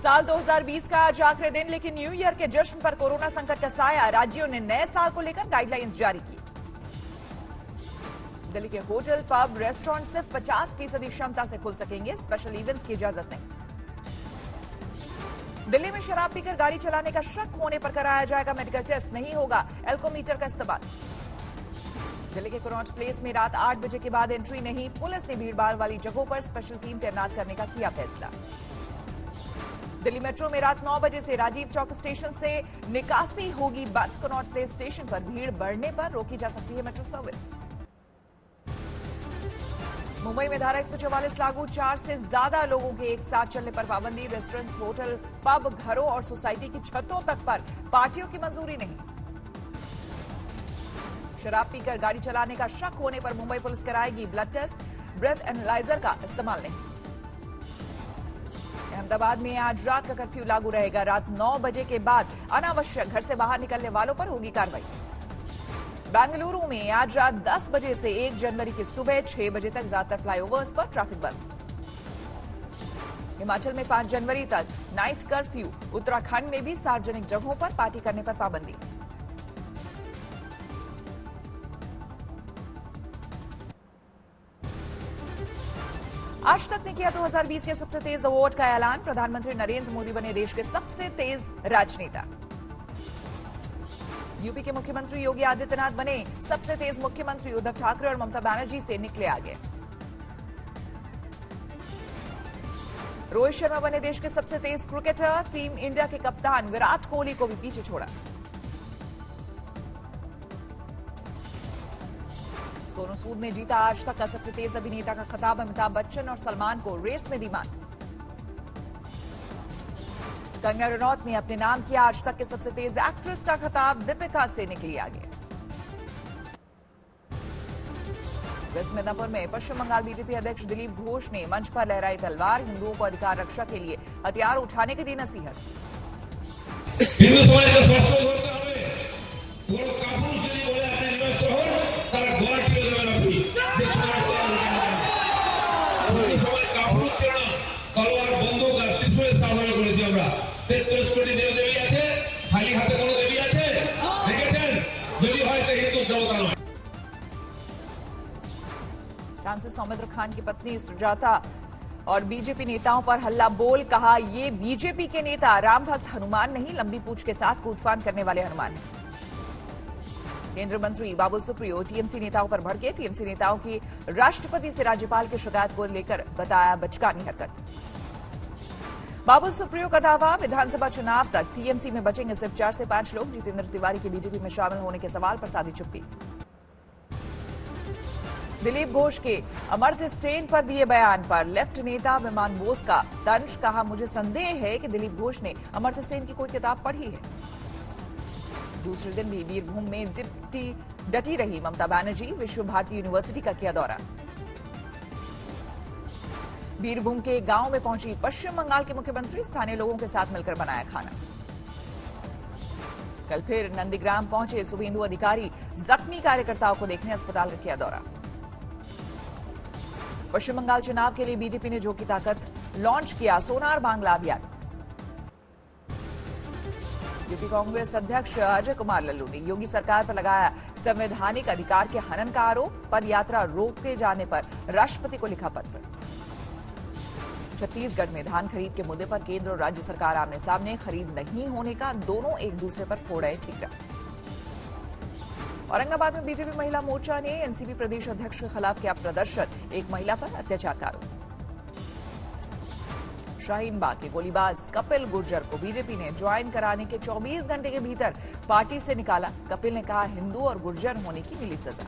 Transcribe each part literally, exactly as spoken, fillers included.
साल दो हज़ार बीस का आज आखिरी दिन, लेकिन न्यू ईयर के जश्न पर कोरोना संकट का साया। राज्यों ने नए साल को लेकर गाइडलाइंस जारी की। दिल्ली के होटल, पब, रेस्टोरेंट सिर्फ पचास फीसदी क्षमता से खुल सकेंगे। स्पेशल इवेंट्स की इजाजत नहीं। दिल्ली में शराब पीकर गाड़ी चलाने का शक होने पर कराया जाएगा मेडिकल टेस्ट, नहीं होगा एल्कोमीटर का इस्तेमाल। दिल्ली के कनॉट प्लेस में रात आठ बजे के बाद एंट्री नहीं। पुलिस ने भीड़भाड़ वाली जगहों पर स्पेशल टीम तैनात करने का किया फैसला। दिल्ली मेट्रो में रात नौ बजे से राजीव चौक स्टेशन से निकासी होगी बंद। कनॉट प्लेस स्टेशन पर भीड़ बढ़ने पर रोकी जा सकती है मेट्रो सर्विस। मुंबई में धारा एक सौ चौवालीस लागू, चार से ज्यादा लोगों के एक साथ चलने पर पाबंदी। रेस्टोरेंट्स, होटल, पब, घरों और सोसाइटी की छतों तक पर पार्टियों की मंजूरी नहीं। शराब पीकर गाड़ी चलाने का शक होने पर मुंबई पुलिस कराएगी ब्लड टेस्ट। ब्रेथ एनालाइजर का इस्तेमाल नहीं। अहमदाबाद में आज रात का कर्फ्यू लागू रहेगा। रात नौ बजे के बाद अनावश्यक घर से बाहर निकलने वालों पर होगी कार्रवाई। बेंगलुरु में आज रात दस बजे से एक जनवरी की सुबह छह बजे तक ज्यादातर फ्लाईओवर्स पर ट्रैफिक बंद। हिमाचल में पांच जनवरी तक नाइट कर्फ्यू। उत्तराखंड में भी सार्वजनिक जगहों पर पार्टी करने पर पाबंदी। आज तक ने किया दो हज़ार बीस के सबसे तेज अवार्ड का ऐलान। प्रधानमंत्री नरेंद्र मोदी बने देश के सबसे तेज राजनेता। यूपी के मुख्यमंत्री योगी आदित्यनाथ बने सबसे तेज मुख्यमंत्री। उद्धव ठाकरे और ममता बनर्जी से निकले आगे। रोहित शर्मा बने देश के सबसे तेज क्रिकेटर। टीम इंडिया के कप्तान विराट कोहली को भी पीछे छोड़ा। सोनू सूद ने जीता आज तक का सबसे तेज अभिनेता का खिताब। अमिताभ बच्चन और सलमान को रेस में दी मात। कंगना रनौत ने अपने नाम किया आज तक के सबसे तेज एक्ट्रेस का खिताब। दीपिका से निकली आगे। वेस्ट मिदनापुर में पश्चिम बंगाल बीजेपी अध्यक्ष दिलीप घोष ने मंच पर लहराई तलवार। हिंदुओं को अधिकार रक्षा के लिए हथियार उठाने की दी नसीहत। सांसद सौमित्र खान की पत्नी सुजाता और बीजेपी नेताओं पर हल्ला बोल। कहा, ये बीजेपी के नेता राम भक्त हनुमान नहीं, लंबी पूंछ के साथ कूदफान करने वाले हनुमान हैं। केंद्रीय मंत्री बाबुल सुप्रियो टीएमसी नेताओं पर भड़के। टीएमसी नेताओं की राष्ट्रपति से राज्यपाल की शिकायत को लेकर बताया बचकानी हरकत। बाबुल सुप्रियो का दावा, विधानसभा चुनाव तक टीएमसी में बचेंगे सिर्फ चार से पांच लोग। जितेंद्र तिवारी के बीजेपी में शामिल होने के सवाल पर साधी चुप्पी। दिलीप घोष के अमर्त्य सेन पर दिए बयान पर लेफ्ट नेता विमान बोस का तंज। कहा, मुझे संदेह है कि दिलीप घोष ने अमर्त्य सेन की कोई किताब पढ़ी है। दूसरे दिन भी वीरभूम में डिप्टी डटी रही ममता बनर्जी। विश्व भारती यूनिवर्सिटी का किया दौरा। वीरभूम के गांव में पहुंची पश्चिम बंगाल के मुख्यमंत्री। स्थानीय लोगों के साथ मिलकर बनाया खाना। कल फिर नंदीग्राम पहुंचे शुभेंदु अधिकारी। जख्मी कार्यकर्ताओं को देखने अस्पताल का किया दौरा। पश्चिम बंगाल चुनाव के लिए बीजेपी ने झोंकी ताकत लॉन्च किया। सोनार बांग्ला अभियान। यूपी कांग्रेस अध्यक्ष अजय कुमार लल्लू ने योगी सरकार पर लगाया संवैधानिक अधिकार के हनन का आरोप। पद यात्रा रोके जाने पर राष्ट्रपति को लिखा पत्र। छत्तीसगढ़ में धान खरीद के मुद्दे पर केंद्र और राज्य सरकार आमने सामने। खरीद नहीं होने का दोनों एक दूसरे पर फोड़ रहे ठीकरा। औरंगाबाद में बीजेपी महिला मोर्चा ने एनसीपी प्रदेश अध्यक्ष के खिलाफ किया प्रदर्शन। एक महिला पर अत्याचार का आरोप। शाहीन बाग के गोलीबाज कपिल गुर्जर को बीजेपी ने ज्वाइन कराने के चौबीस घंटे के भीतर पार्टी से निकाला। कपिल ने कहा, हिंदू और गुर्जर होने की मिली सजा।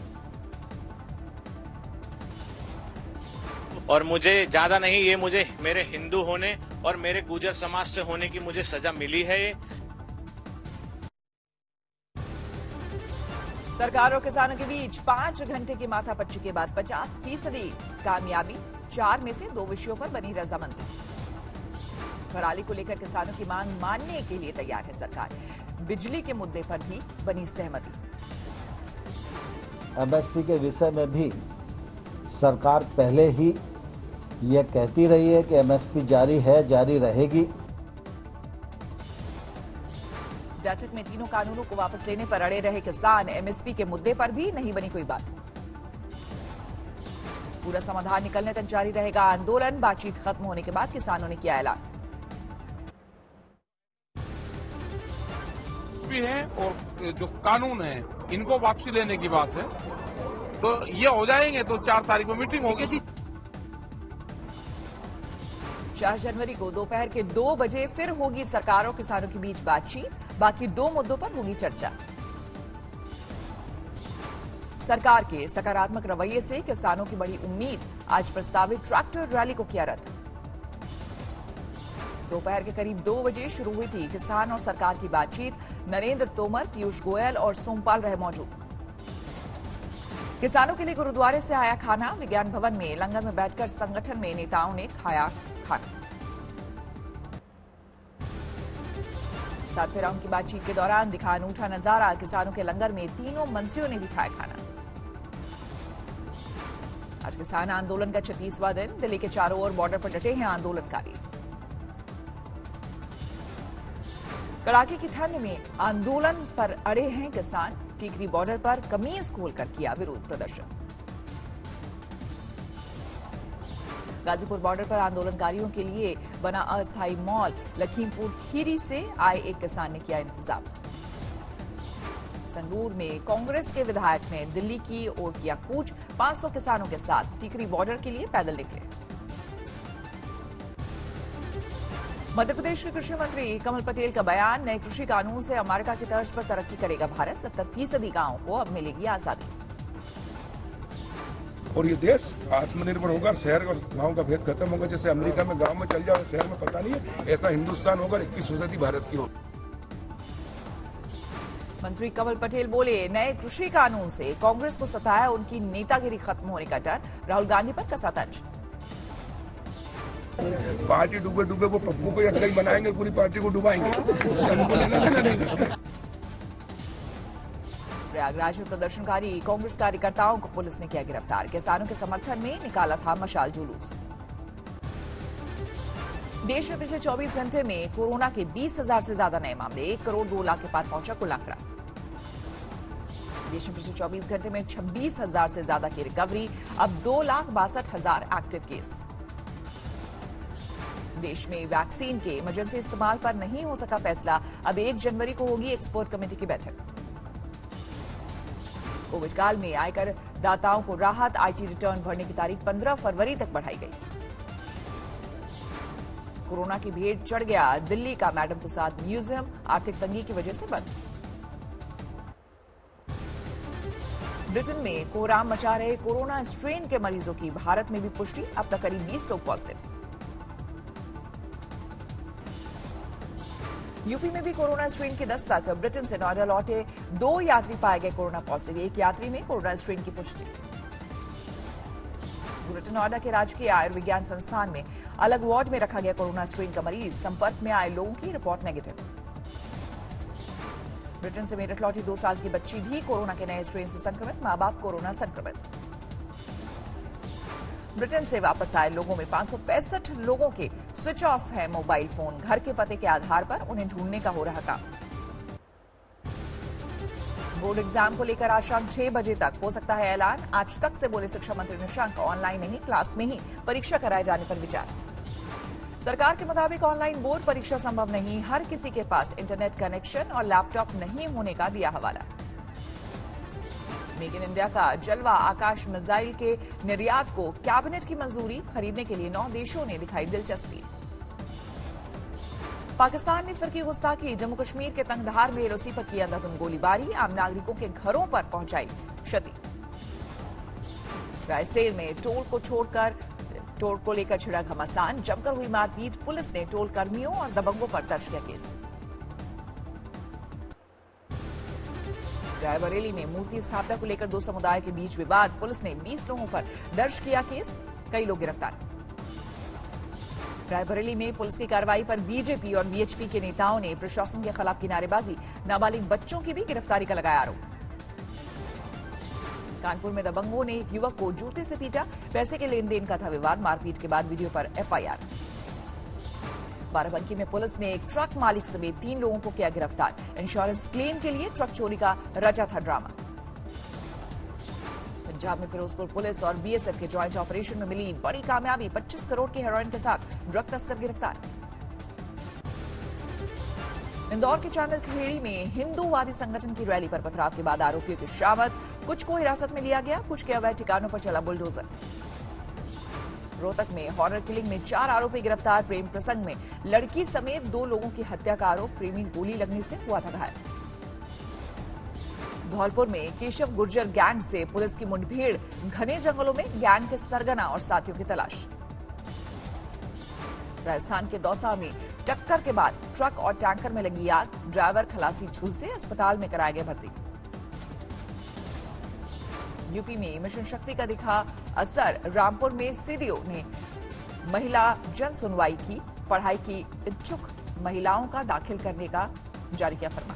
और मुझे ज्यादा नहीं, ये मुझे मेरे हिंदू होने और मेरे गुर्जर समाज से होने की मुझे सजा मिली है। ये सरकार और किसानों के बीच पांच घंटे की माथापच्ची के बाद पचास फीसदी कामयाबी। चार में से दो विषयों पर बनी रजामंदी। पराली को लेकर किसानों की मांग मानने के लिए तैयार है सरकार। बिजली के मुद्दे पर भी बनी सहमति। एमएसपी के विषय में भी सरकार पहले ही यह कहती रही है कि एमएसपी जारी है, जारी रहेगी। बैठक में तीनों कानूनों को वापस लेने पर अड़े रहे किसान। एमएसपी के मुद्दे पर भी नहीं बनी कोई बात। पूरा समाधान निकलने तक जारी रहेगा आंदोलन। बातचीत खत्म होने के बाद किसानों ने किया ऐलान। भी है और जो कानून है इनको वापसी लेने की बात है, तो ये हो जाएंगे तो चार तारीख को मीटिंग होगी। चार जनवरी को दोपहर के दो बजे फिर होगी सरकार और किसानों के बीच बातचीत। बाकी दो मुद्दों पर होगी चर्चा। सरकार के सकारात्मक रवैये से किसानों की बड़ी उम्मीद। आज प्रस्तावित ट्रैक्टर रैली को किया रद्द। दोपहर के करीब दो बजे शुरू हुई थी किसान और सरकार की बातचीत। नरेंद्र तोमर, पीयूष गोयल और सोमपाल रहे मौजूद। किसानों के लिए गुरुद्वारे से आया खाना। विज्ञान भवन में लंगर में बैठकर संगठन में नेताओं ने खाया खाना। सात फेरा की बातचीत के दौरान दिखा अनूठा नजारा। किसानों के लंगर में तीनों मंत्रियों ने भी खाया खाना। आज किसान आंदोलन का छत्तीसवां दिन। दिल्ली के चारों ओर बॉर्डर पर डटे हैं आंदोलनकारी। कड़ाके की ठंड में आंदोलन पर अड़े हैं किसान। टीकरी बॉर्डर पर कमीज खोलकर किया विरोध प्रदर्शन। गाजीपुर बॉर्डर पर आंदोलनकारियों के लिए बना अस्थायी मॉल। लखीमपुर खीरी से आए एक किसान ने किया इंतजाम। संगरूर में कांग्रेस के विधायक ने दिल्ली की ओर किया कूच। पांच सौ किसानों के साथ टीकरी बॉर्डर के लिए पैदल निकले। मध्य प्रदेश के कृषि मंत्री कमल पटेल का बयान। नए कृषि कानून से अमेरिका की तर्ज पर तरक्की करेगा भारत। सत्तर फीसदी गांवों को अब मिलेगी आजादी। और ये देश आत्मनिर्भर होगा। शहर और गांव का भेद खत्म होगा। जैसे अमेरिका में गांव में चल जाओ, शहर में पता नहीं है, ऐसा हिंदुस्तान होगा। इक्कीस फीसदी भारत की हो। मंत्री कमल पटेल बोले, नए कृषि कानून से कांग्रेस को सताया उनकी नेतागिरी खत्म होने का डर। राहुल गांधी पर कसा तंज। पार्टी डूबे डूबे वो पप्पू को अकेले बनाएंगे, पूरी पार्टी को डुबाएंगे। प्रयागराज में प्रदर्शनकारी कांग्रेस कार्यकर्ताओं को पुलिस ने किया गिरफ्तार। किसानों के समर्थन में निकाला था मशाल जुलूस। देश में पिछले चौबीस घंटे में कोरोना के बीस हजार से ज्यादा नए मामले। एक करोड़ दो लाख के पार पहुंचा कुल आंकड़ा। देश में पिछले चौबीस घंटे में छब्बीस हजार से ज्यादा की रिकवरी। अब दो लाख बासठ हजार एक्टिव केस। देश में वैक्सीन के इमरजेंसी इस्तेमाल पर नहीं हो सका फैसला। अब एक जनवरी को होगी एक्सपर्ट कमेटी की बैठक। कोविड काल में आयकर दाताओं को राहत। आईटी रिटर्न भरने की तारीख पंद्रह फरवरी तक बढ़ाई गई। कोरोना की भीड़ चढ़ गया दिल्ली का मैडम तुसाद म्यूजियम। आर्थिक तंगी की वजह से बंद। ब्रिटेन में कोहराम मचा रहे कोरोना स्ट्रेन के मरीजों की भारत में भी पुष्टि। अब तक करीब बीस लोग पॉजिटिव। यूपी में भी कोरोना स्ट्रेन की दस्तक। ब्रिटेन से नोएडा लौटे दो यात्री पाए गए कोरोना पॉजिटिव। एक यात्री में कोरोना स्ट्रेन की पुष्टि। ग्रेटर नोएडा के राजकीय आयुर्विज्ञान संस्थान में अलग वार्ड में रखा गया कोरोना स्ट्रेन का मरीज। संपर्क में आए लोगों की रिपोर्ट नेगेटिव। ब्रिटेन से मेरठ लौटी दो साल की बच्ची भी कोरोना के नए स्ट्रेन से संक्रमित। मां बाप कोरोना संक्रमित। ब्रिटेन से वापस आए लोगों में पांच सौ पैंसठ लोगों के स्विच ऑफ है मोबाइल फोन। घर के पते के आधार पर उन्हें ढूंढने का हो रहा काम। बोर्ड एग्जाम को लेकर आज शाम छह बजे तक हो सकता है ऐलान। आज तक से बोले शिक्षा मंत्री निशंक, ऑनलाइन नहीं क्लास में ही परीक्षा कराए जाने पर विचार। सरकार के मुताबिक ऑनलाइन बोर्ड परीक्षा संभव नहीं। हर किसी के पास इंटरनेट कनेक्शन और लैपटॉप नहीं होने का दिया हवाला। मेक इन इंडिया का जलवा। आकाश मिसाइल के निर्यात को कैबिनेट की मंजूरी। खरीदने के लिए नौ देशों ने दिखाई दिलचस्पी। पाकिस्तान ने फिरकी गुस्ताखी। जम्मू कश्मीर के तंगधार में एलओसी पर की अंधाधुंध गोलीबारी। आम नागरिकों के घरों पर पहुंचाई क्षति। रायसेन में टोल को छोड़कर टोल को लेकर छिड़ा घमासान। जमकर हुई मारपीट। पुलिस ने टोल कर्मियों और दबंगों पर दर्ज किया केस। रायबरेली में मूर्ति स्थापना को लेकर दो समुदाय के बीच विवाद। पुलिस ने बीस लोगों पर दर्ज किया केस। कई लोग गिरफ्तार। रायबरेली में पुलिस की कार्रवाई पर बीजेपी और वीएचपी के नेताओं ने प्रशासन के खिलाफ की नारेबाजी। नाबालिग बच्चों की भी गिरफ्तारी का लगाया आरोप। कानपुर में दबंगों ने एक युवक को जूते से पीटा। पैसे के लेन देन का था विवाद। मारपीट के बाद वीडियो पर एफआईआर। बाराबंकी में पुलिस ने एक ट्रक मालिक समेत तीन लोगों को किया गिरफ्तार। इंश्योरेंस क्लेम के लिए ट्रक चोरी का रचा था ड्रामा। पंजाब में फिरोजपुर पुलिस और बीएसएफ के ज्वाइंट ऑपरेशन में मिली बड़ी कामयाबी। पच्चीस करोड़ की हेरोइन के साथ ड्रग तस्कर गिरफ्तार। इंदौर के चांदखेड़ी में हिंदूवादी संगठन की रैली पर पथराव के बाद आरोपियों की शामत। कुछ को हिरासत में लिया गया, कुछ के अवैध ठिकानों पर चला बुलडोजर। रोहतक में हॉरर किलिंग में चार आरोपी गिरफ्तार। प्रेम प्रसंग में लड़की समेत दो लोगों की हत्या का आरोप। प्रेमी गोली लगने से हुआ था घायल। धौलपुर में केशव गुर्जर गैंग से पुलिस की मुठभेड़। घने जंगलों में गैंग के सरगना और साथियों की तलाश। राजस्थान के दौसा में टक्कर के बाद ट्रक और टैंकर में लगी आग। ड्राइवर खलासी झुलसे अस्पताल में कराया गया भर्ती। यूपी में मिशन शक्ति का दिखा असर। रामपुर में सीडीओ ने महिला जन सुनवाई की। पढ़ाई की इच्छुक महिलाओं का दाखिल करने का जारी किया फरमान।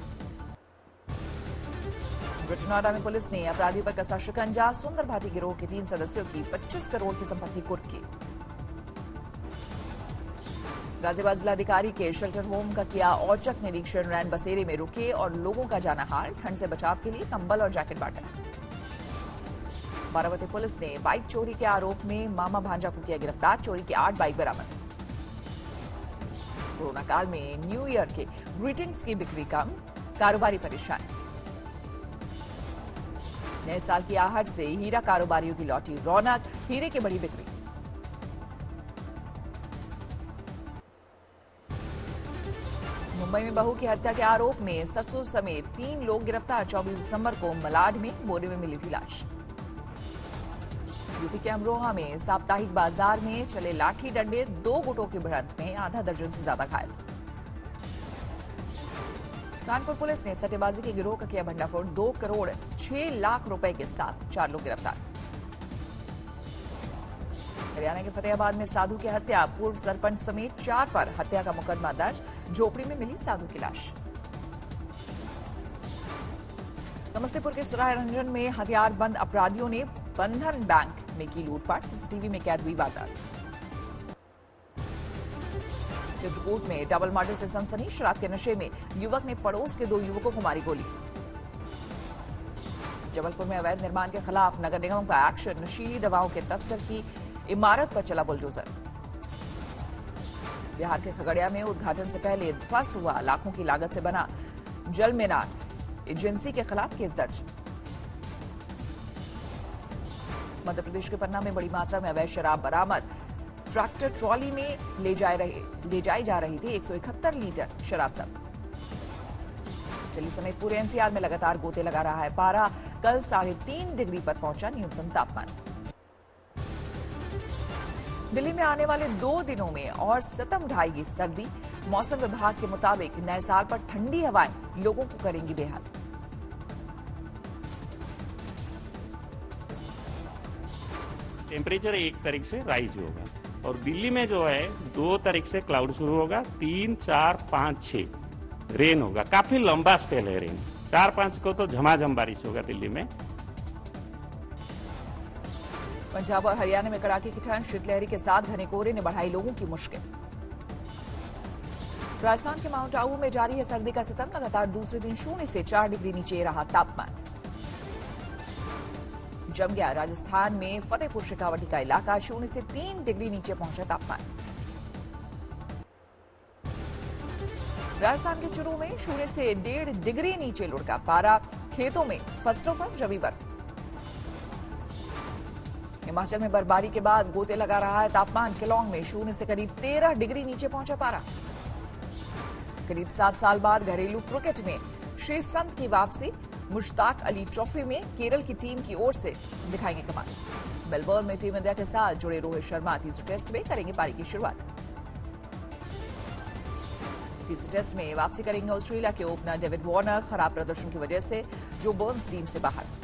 नोएडा में पुलिस ने अपराधियों पर कसा शिकंजा। सुंदर भाटी गिरोह के तीन सदस्यों की पच्चीस करोड़ की संपत्ति कुर्क की। गाजियाबाद जिलाधिकारी के शेल्टर होम का किया औचक निरीक्षण। रैन बसेरे में रुके और लोगों का जाना हाल। ठंड से बचाव के लिए कंबल और जैकेट बांटे। बारावती पुलिस ने बाइक चोरी के आरोप में मामा भांजा को किया गिरफ्तार। चोरी की आठ बाइक बरामद। कोरोना काल में न्यू ईयर के ग्रीटिंग्स की बिक्री कम, कारोबारी परेशान। नए साल की आहट से हीरा कारोबारियों की लौटी रौनक। हीरे की बढ़ी बिक्री। मुंबई में बहू की हत्या के आरोप में ससुर समेत तीन लोग गिरफ्तार। चौबीस दिसंबर को मलाड में बोरे में मिली थी लाश। यूपी के अमरोहा में साप्ताहिक बाजार में चले लाठी डंडे। दो गुटों की भिड़ंत में आधा दर्जन से ज्यादा घायल। कानपुर पुलिस ने सट्टेबाजी के गिरोह का किया भंडाफोड़। दो करोड़ छह लाख रुपए के साथ चार लोग गिरफ्तार। हरियाणा के फतेहाबाद में साधु की हत्या। पूर्व सरपंच समेत चार पर हत्या का मुकदमा दर्ज। झोपड़ी में मिली साधु की लाश। समस्तीपुर के सराय रंजन में हथियारबंद अपराधियों ने बंधन बैंक में की लूटपाट। सीसीटीवी में कैद हुई वारदात। चित्रकूट में डबल मर्डर से सनसनी। शराब के नशे में युवक ने पड़ोस के दो युवकों को मारी गोली। जबलपुर में अवैध निर्माण के खिलाफ नगर निगम का एक्शन। नशीली दवाओं के तस्कर की इमारत पर चला बुलडोजर। बिहार के खगड़िया में उद्घाटन से पहले ध्वस्त हुआ लाखों की लागत से बना जल मीनार। एजेंसी के खिलाफ केस दर्ज। मध्य प्रदेश के पन्ना में बड़ी मात्रा में अवैध शराब बरामद। ट्रैक्टर ट्रॉली में ले जाए रहे ले जाई जा रही थी एक सौ इकहत्तर लीटर शराब जब्त। दिल्ली समेत पूरे एनसीआर में लगातार गोते लगा रहा है पारा। कल साढ़े तीन डिग्री पर पहुंचा न्यूनतम तापमान। दिल्ली में आने वाले दो दिनों में और सितम ढाएगी सर्दी। मौसम विभाग के मुताबिक नए साल पर ठंडी हवाएं लोगों को करेंगी बेहाल। टेम्परेचर एक तारीख से राइज होगा और दिल्ली में जो है दो तारीख से क्लाउड शुरू होगा। तीन चार पाँच छह रेन होगा। काफी लंबा स्पेल है रेन। चार पाँच को तो झमाझम बारिश होगा दिल्ली में। पंजाब और हरियाणा में कड़ाके की ठंड। शीतलहरी के साथ घने कोहरे ने बढ़ाई लोगों की मुश्किल। राजस्थान के माउंट आबू में जारी है सर्दी का सितम। लगातार दूसरे दिन शून्य से चार डिग्री नीचे रहा तापमान। जम गया राजस्थान में फतेहपुर शेखावटी का इलाका। शून्य से तीन डिग्री नीचे पहुंचा तापमान। राजस्थान के चुरू में शून्य से डेढ़ डिग्री नीचे लुढ़का पारा। खेतों में फसलों पर जमी बर्फ। हिमाचल में बर्फबारी के बाद गोते लगा रहा है तापमान। केलोंग में शून्य से करीब तेरह डिग्री नीचे पहुंचा पारा। करीब सात साल बाद घरेलू क्रिकेट में श्री संत की वापसी। मुश्ताक अली ट्रॉफी में केरल की टीम की ओर से दिखाएंगे कमाल। मेलबर्न में टीम इंडिया के साथ जुड़े रोहित शर्मा तीसरे टेस्ट में करेंगे पारी की शुरुआत। तीसरे टेस्ट में वापसी करेंगे ऑस्ट्रेलिया के ओपनर डेविड वार्नर। खराब प्रदर्शन की वजह से जो बर्न्स टीम से बाहर।